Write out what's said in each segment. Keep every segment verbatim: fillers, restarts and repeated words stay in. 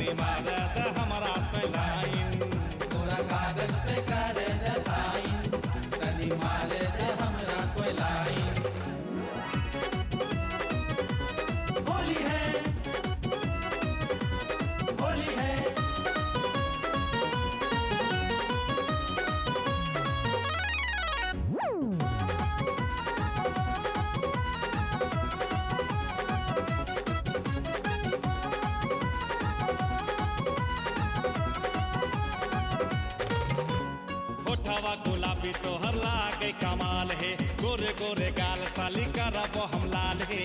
तनी मार द हमरा पे लाइन। तोरा कागज पे कर दे साइन, तनी मार दे हमरा पे लाइन। होली है होली है होठवा गुलाबी तोहर लागे कमाल है, गोरे गोरे गाल साली करब हम लाल है।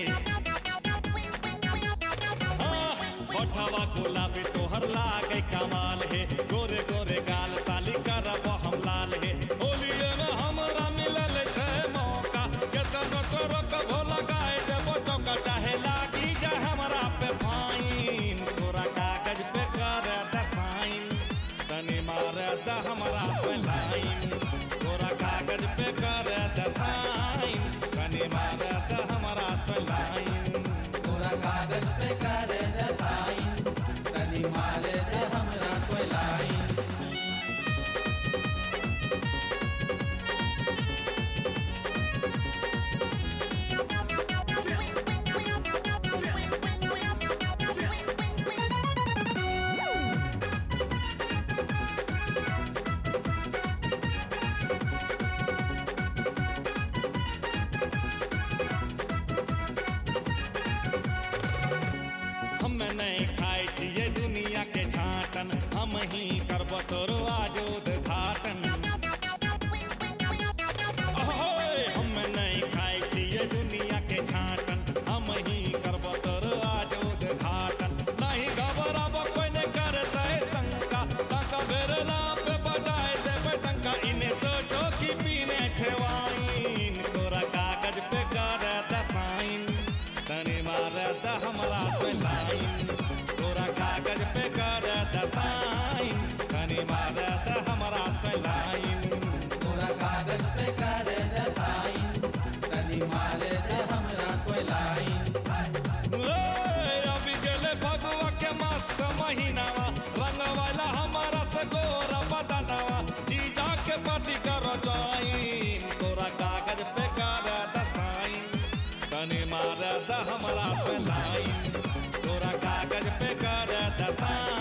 होठवा गुलाबी तोहर लागे कमाल है, गोरे गोरे गाल साली करब हम लाल है। होलिये में हमरा मिलल छै मौका, केतनो तोरो कभो लगाए देबो चौका, चाहे लागी जा हमरा पे फाइन। तोरा कागज पे कर दे साइन, तनी मार द हमरा पे लाइन। तोरा कागज पे कर दे साइन, तनी मार द हमरा पे लाइन। तोरा कागज पे कर दे साइन, तनी मार दे हमरा पे लाइन। हम नहीं खाई छिए दुनिया के छाटन, हम ही करब तोरो आज उद्घाटन। ओए हम नहीं खाई छिए दुनिया के छाटन, हम ही करब तोरो आज उद्घाटन। नहीं घबराब कोई नहीं करते शंका, टंका बेरला पे बजाए देबे टंका। इन्हें सोचो कि पीने छे वाइन। तोरा कागज पे कर दे साइन, तनी मार द हमरा पे लाइन। तोरा कागज पे कर दे साइन, तनी मार द हमरा पे लाइन। तोरा कागज पे कर दे साइन, तनी मार दे हमरा पे लाइन। ए, अभी गेले भगवा के मस्त महीनावा, रंग वाला हमारा से गोरा बदनवा। जीजा के पार्टी कर जाइन, तोरा कागज पे कर दे साइन, तनी मार द हमरा पे लाइन। तोरा कागज पे कर दे साइन।